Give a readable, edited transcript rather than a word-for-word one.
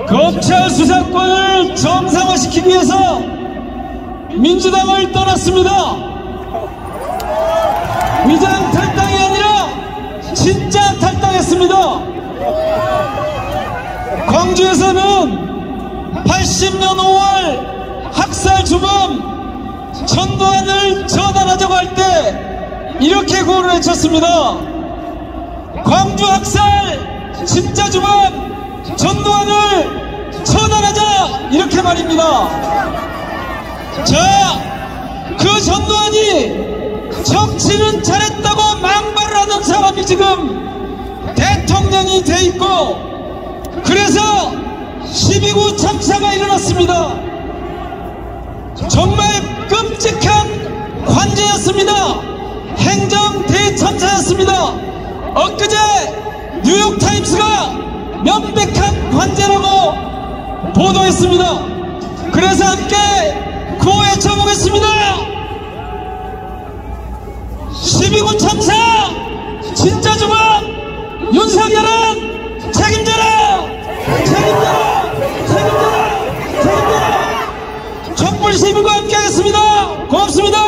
검찰 수사권을 정상화시키기 위해서 민주당을 떠났습니다. 위장 탈당이 아니라 진짜 탈당했습니다. 광주에서는 80년 5월 학살 주범 전두환을 처단하자고 할 때 이렇게 구호를 외쳤습니다. 광주 학살 진짜 주범 전두환을 처단하자, 이렇게 말입니다. 자, 그 전두환이 정치는 잘했다고 망발을 하던 사람이 지금 대통령이 돼 있고, 그래서 12구 참사가 일어났습니다. 정말 끔찍한 관제였습니다. 행정 대참사였습니다. 엊그제 뉴욕타임스가 명백한 관제라고 보도했습니다. 그래서 함께 구호 외쳐보겠습니다. 12구 참사 진짜 주범 윤석열은 책임져라! 책임져라! 책임져라! 책임져라! 촛불 시민과 함께 하겠습니다. 고맙습니다.